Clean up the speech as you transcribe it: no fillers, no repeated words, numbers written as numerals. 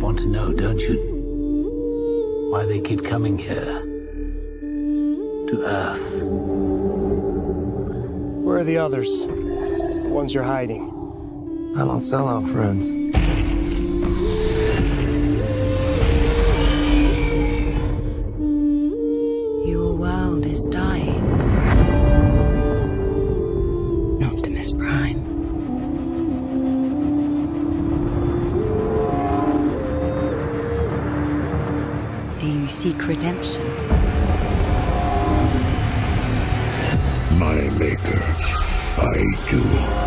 want to know, don't you? Why they keep coming here. To Earth. Where are the others? The ones you're hiding? I don't sell out friends. Your world is dying. Optimus Prime. Do you seek redemption? My maker, I do.